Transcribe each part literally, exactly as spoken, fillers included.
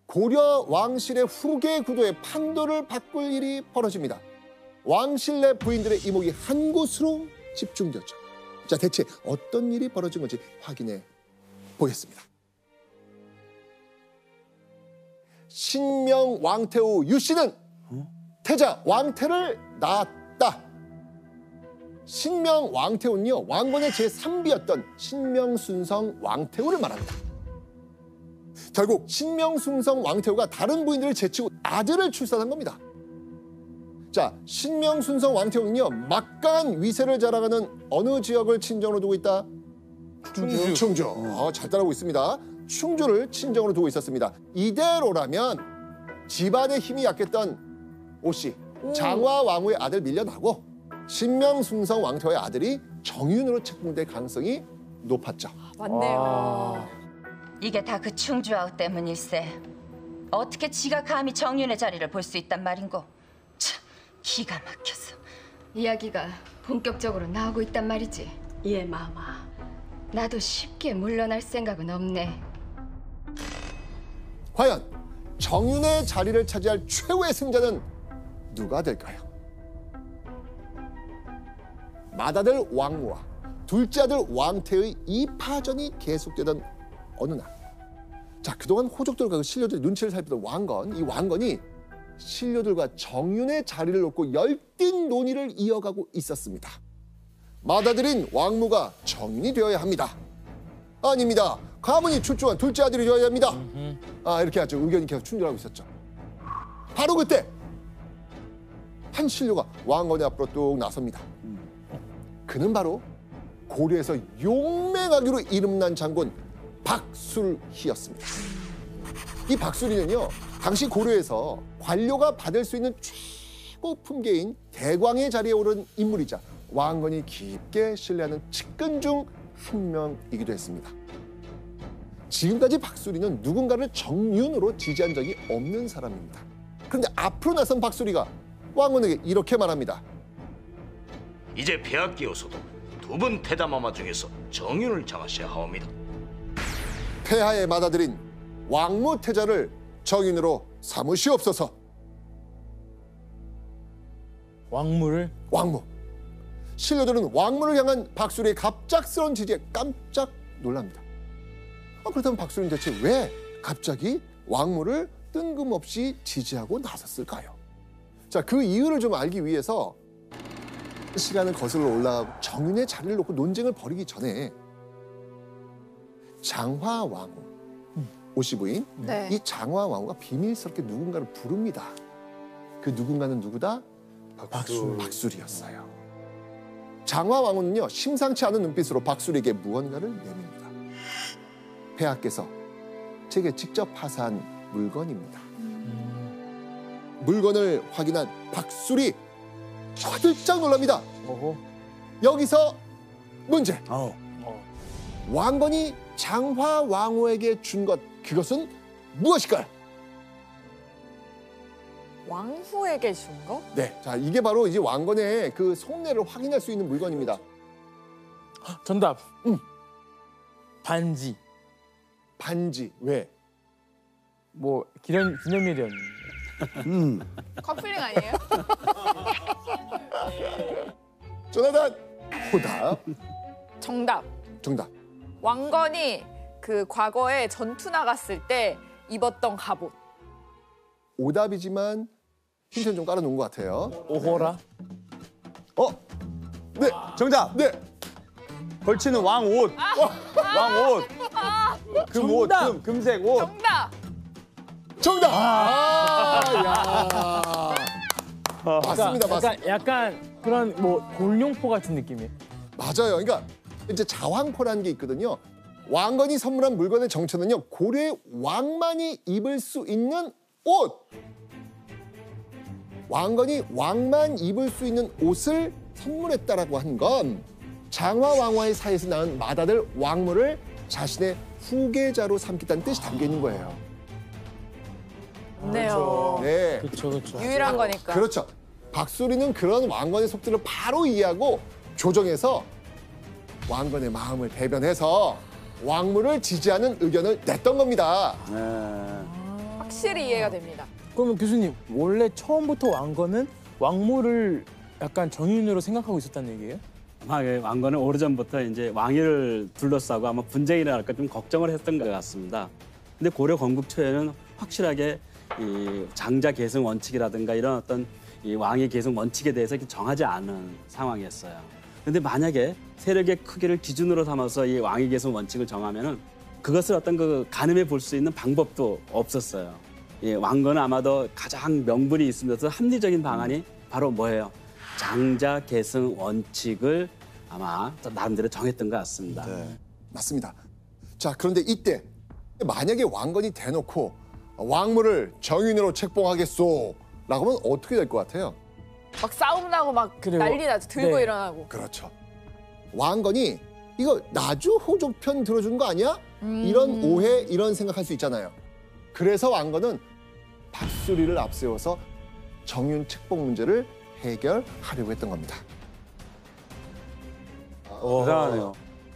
고려 왕실의 후계 구도의 판도를 바꿀 일이 벌어집니다. 왕실 내 부인들의 이목이 한 곳으로 집중되었죠. 자, 대체 어떤 일이 벌어진 건지 확인해 보겠습니다. 신명 왕태후 유씨는 태자 왕태를 낳았다. 신명 왕태후는요, 왕건의 제삼 비였던 신명순성 왕태후를 말합니다. 결국 신명순성 왕태후가 다른 부인들을 제치고 아들을 출산한 겁니다. 자, 신명순성 왕태후는요, 막강한 위세를 자랑하는 어느 지역을 친정으로 두고 있다? 충주. 충주. 어, 잘 따라오고 있습니다. 충주를 친정으로 두고 있었습니다. 이대로라면 집안의 힘이 약했던 오씨, 장화 왕후의 아들 밀려나고 신명순성 왕태후의 아들이 정윤으로 책봉될 가능성이 높았죠. 맞네요. 와. 이게 다 그 충주아우 때문일세. 어떻게 지가 감히 정윤의 자리를 볼 수 있단 말인고. 참, 기가 막혀서. 이야기가 본격적으로 나오고 있단 말이지. 예, 마마. 나도 쉽게 물러날 생각은 없네. 과연 정윤의 자리를 차지할 최후의 승자는 누가 될까요? 맏아들 왕무와 둘째 아들 왕태의 이파전이 계속되던 어느 날, 자, 그동안 호족들과 그 신료들의 눈치를 살피던 왕건, 이 왕건이 신료들과 정윤의 자리를 놓고 열띤 논의를 이어가고 있었습니다. 맏아들인 왕무가 정윤이 되어야 합니다. 아닙니다. 가문이 출중한 둘째 아들이 되어야 합니다. 아, 이렇게 아주 의견이 계속 충돌하고 있었죠. 바로 그때 한 신료가 왕건의 앞으로 뚝 나섭니다. 그는 바로 고려에서 용맹하기로 이름난 장군 박술희였습니다. 이 박술희는요, 당시 고려에서 관료가 받을 수 있는 최고 품계인 대광의 자리에 오른 인물이자 왕건이 깊게 신뢰하는 측근 중 한 명이기도 했습니다. 지금까지 박술희는 누군가를 정윤으로 지지한 적이 없는 사람입니다. 그런데 앞으로 나선 박술희가 왕건에게 이렇게 말합니다. 이제 폐하 끼어서도 두 분 태다마마 중에서 정윤을 정하셔야 하옵니다. 폐하의 맏아들인 왕무 태자를 정윤으로 삼으시옵소서. 왕무를? 왕무. 신료들은 왕무를 향한 박술희의 갑작스러운 지지에 깜짝 놀랍니다. 아, 그렇다면 박술희는 대체 왜 갑자기 왕무를 뜬금없이 지지하고 나섰을까요? 자, 그 이유를 좀 알기 위해서 시간을 거슬러 올라가고 정윤의 자리를 놓고 논쟁을 벌이기 전에 장화 왕후, 오씨 부인, 네. 이 장화 왕후가 비밀스럽게 누군가를 부릅니다. 그 누군가는 누구다? 박술. 박술이었어요. 장화 왕후는요, 심상치 않은 눈빛으로 박술에게 무언가를 내밉니다. 폐하께서 제게 직접 하사한 물건입니다. 음. 물건을 확인한 박술이 화들짝 놀랍니다. 어허. 여기서 문제. 어. 왕건이 장화 왕후에게 준 것, 그것은 무엇일까요? 왕후에게 준 거? 네, 자, 이게 바로 이제 왕건의 그 속내를 확인할 수 있는 물건입니다. 정답. 응. 반지. 반지. 왜? 뭐 기념 기념일이었는데. 음. 커플링 아니에요? 조나단 오답. 정답. 정답. 왕건이 그 과거에 전투 나갔을 때 입었던 갑옷. 오답이지만 힌트는 좀 깔아놓은 것 같아요. 오호라. 어? 네. 정답. 네. 걸치는 왕옷. 왕옷. 금옷, 정답. 금, 금색 옷. 정답. 정답. 아, 야. 맞습니다, 약간, 맞습니다. 약간 그런 뭐 골룡포 같은 느낌이에요. 맞아요. 그러니까 이제 자황포라는 게 있거든요. 왕건이 선물한 물건의 정체는요, 고려의 왕만이 입을 수 있는 옷. 왕건이 왕만 입을 수 있는 옷을 선물했다라고 한 건 장화 왕후의 사이에서 낳은 맏아들 왕무를 자신의 후계자로 삼겠다는 뜻이 담겨 있는 거예요. 네요. 네. 그렇죠, 그렇죠. 유일한 거니까. 그렇죠. 박술희는 그런 왕건의 속들을 바로 이해하고 조정해서 왕건의 마음을 대변해서 왕무를 지지하는 의견을 냈던 겁니다. 네. 확실히 이해가 됩니다. 그러면 교수님 원래 처음부터 왕건은 왕모를 약간 정인으로 생각하고 있었다는 얘기예요? 아마 그 왕건은 오래전부터 이제 왕위를 둘러싸고 아마 분쟁이 일어날까 좀 걱정을 했던 것 같습니다. 근데 고려 건국 초에는 확실하게 이 장자 계승 원칙이라든가 이런 어떤 이 왕의 계승 원칙에 대해서 이렇게 정하지 않은 상황이었어요. 근데 만약에 세력의 크기를 기준으로 삼아서 이 왕의 계승 원칙을 정하면은 그것을 어떤 그 가늠해 볼 수 있는 방법도 없었어요. 예, 왕건은 아마도 가장 명분이 있으면서 합리적인 방안이 바로 뭐예요? 장자 계승 원칙을 아마 나름대로 정했던 것 같습니다. 네. 맞습니다. 자, 그런데 이때 만약에 왕건이 대놓고 왕무를 정인으로 책봉하겠소 라고 하면 어떻게 될 것 같아요? 막 싸움 나고 막 그리고- 난리 나죠. 들고 네. 일어나고. 그렇죠. 왕건이 이거 나주 호조 편 들어준 거 아니야? 이런 오해, 이런 생각할 수 있잖아요. 그래서 왕건은 박수리를 앞세워서 정윤 책봉 문제를 해결하려고 했던 겁니다. 대단하네요.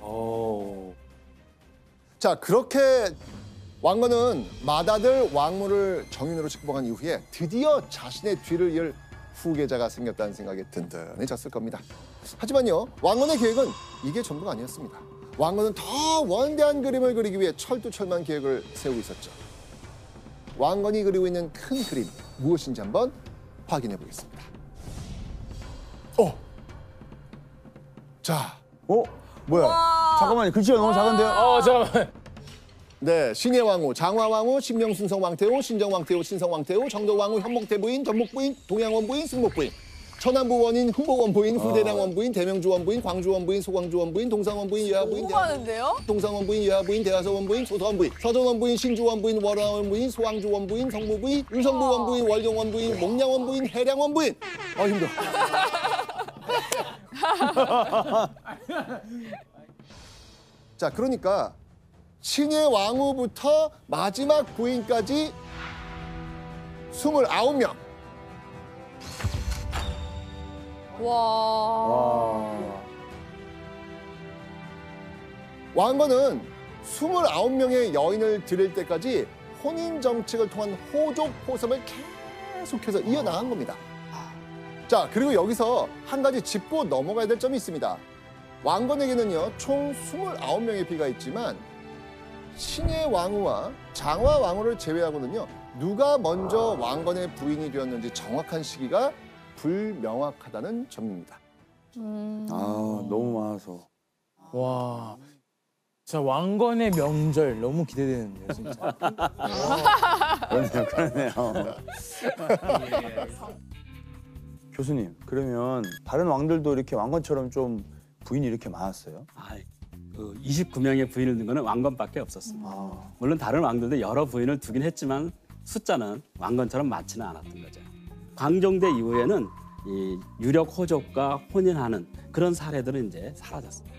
자, 그렇게 왕건은 맏아들 왕무를 정윤으로 책봉한 이후에 드디어 자신의 뒤를 이을 후계자가 생겼다는 생각에 든든해졌을 겁니다. 하지만요, 왕건의 계획은 이게 전부가 아니었습니다. 왕건은 더 원대한 그림을 그리기 위해 철두철미한 계획을 세우고 있었죠. 왕건이 그리고 있는 큰 그림 무엇인지 한번 확인해 보겠습니다. 어, 자, 어? 뭐야? 잠깐만요. 글씨가 너무 작은데요? 어 잠깐만. 네, 신예 왕후, 장화 왕후, 신명순성 왕태후, 신정 왕태후, 신성 왕태후, 정덕 왕후, 현목태 부인, 전목 부인, 동양 원부인, 승목 부인, 천안부 원인, 흥복 원부인, 후대량 원부인, 대명주 원부인, 광주 원부인, 소광주 원부인, 동상 원부인, 여하 부인, 너무 많은데요? 동상 원부인, 여하 부인, 대하서 원부인, 소서 원부인, 서전 원부인, 신주 원부인, 월화 원부인, 소왕주 원부인, 성무 부인, 의성부 원부인, 월정 원부인, 목량 원부인, 해량 원부인. 아, 힘들어. 자, 그러니까 신예 왕후부터 마지막 부인까지 스물아홉 명. 와. 왕건은 스물아홉 명의 여인을 드릴 때까지 혼인 정책을 통한 호족 포섭을 계속해서 이어나간 겁니다. 자, 그리고 여기서 한 가지 짚고 넘어가야 될 점이 있습니다. 왕건에게는요, 총 스물아홉 명의 비가 있지만 신예 왕후와 장화 왕후를 제외하고는요, 누가 먼저 왕건의 부인이 되었는지 정확한 시기가 불명확하다는 점입니다. 아, 너무 많아서. 와. 진짜 왕건의 명절 너무 기대되는데요, 진짜. 그러네요, 그러네요. 교수님, 그러면 다른 왕들도 이렇게 왕건처럼 좀 부인이 이렇게 많았어요? 아, 그 이십구 명의 부인을 둔 거는 왕건밖에 없었습니다. 아. 물론 다른 왕들도 여러 부인을 두긴 했지만 숫자는 왕건처럼 많지는 않았던 거죠. 광종대 이후에는 이 유력 호족과 혼인하는 그런 사례들은 이제 사라졌습니다.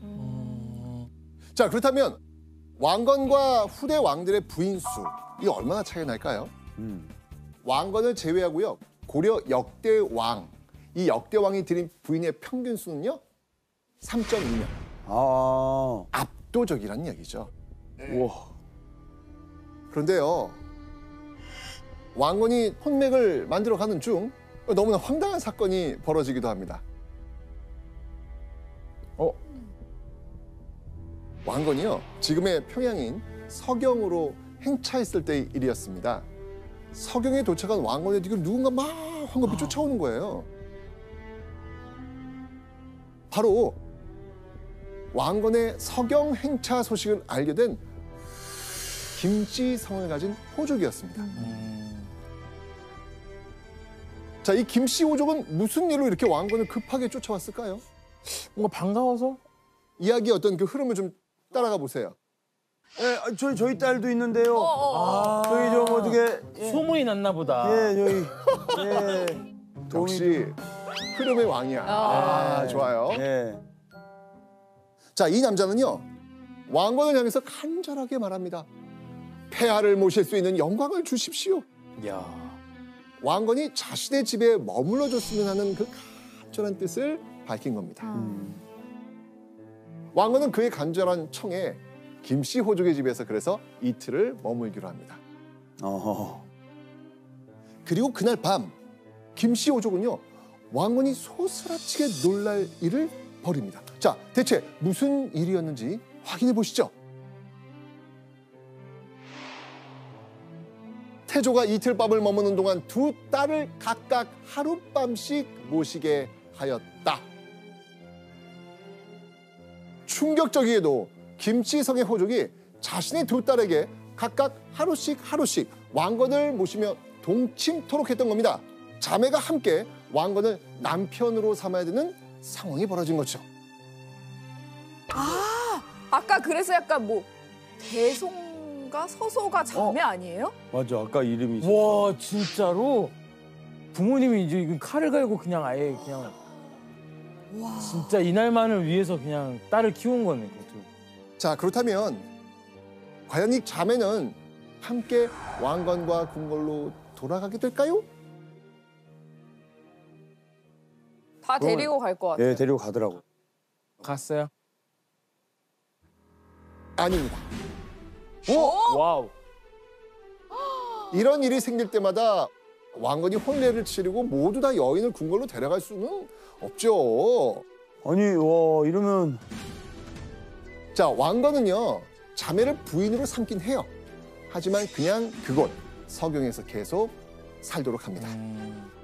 자, 그렇다면 왕건과 후대 왕들의 부인 수, 이 얼마나 차이가 날까요? 음. 왕건을 제외하고요, 고려 역대 왕, 이 역대 왕이 드린 부인의 평균 수는요, 삼 점 이 명. 아. 압도적이라는 얘기죠. 우와. 그런데요, 왕건이 혼맥을 만들어가는 중 너무나 황당한 사건이 벌어지기도 합니다. 어? 왕건이요, 지금의 평양인 서경으로 행차했을 때의 일이었습니다. 서경에 도착한 왕건의 뒤를 누군가 막 황급히 쫓아오는 거예요. 바로 왕건의 서경 행차 소식을 알게 된 김씨성을 가진 호족이었습니다. 자, 이 김씨 호족은 무슨 일로 이렇게 왕건을 급하게 쫓아왔을까요? 뭔가 반가워서? 이야기의 어떤 그 흐름을 좀 따라가 보세요. 예, 아, 저희 저희 딸도 있는데요. 어, 어, 어. 저희 좀 어떻게 예, 소문이 났나 보다. 예, 저희 예. 역시 흐름의 왕이야. 아, 좋아요. 예. 자, 이 남자는요, 왕건을 향해서 간절하게 말합니다. 폐하를 모실 수 있는 영광을 주십시오. 야. 왕건이 자신의 집에 머물러 줬으면 하는 그 간절한 뜻을 밝힌 겁니다. 왕건은 그의 간절한 청에 김씨 호족의 집에서 그래서 이틀을 머물기로 합니다. 어허. 그리고 그날 밤 김씨 오족은요 왕건이 소스라치게 놀랄 일을 벌입니다. 자, 대체 무슨 일이었는지 확인해 보시죠. 태조가 이틀 밤을 머무는 동안 두 딸을 각각 하룻밤씩 모시게 하였다. 충격적이게도 김씨성의 호족이 자신의 두 딸에게 각각 하루씩 하루씩 왕건을 모시며 동침토록 했던 겁니다. 자매가 함께 왕건을 남편으로 삼아야 되는 상황이 벌어진 거죠. 아, 아까 그래서 약간 뭐 대송가 서소가 자매 아니에요? 맞아. 아까 이름이 있었어. 와 진짜로 부모님이 이제 이거 칼을 갈고 그냥 아예 그냥 와. 진짜 이날만을 위해서 그냥 딸을 키운 거네. 그것도. 자, 그렇다면 과연 이 자매는 함께 왕건과 궁궐로 돌아가게 될까요? 다 데리고 갈 것 같아요. 예, 데리고 가더라고. 갔어요? 아닙니다. 오! 와우. 이런 일이 생길 때마다 왕건이 혼례를 치르고 모두 다 여인을 궁궐로 데려갈 수는 없죠. 아니, 와, 이러면 자, 왕건은요 자매를 부인으로 삼긴 해요. 하지만 그냥 그곳 서경에서 계속 살도록 합니다. 음.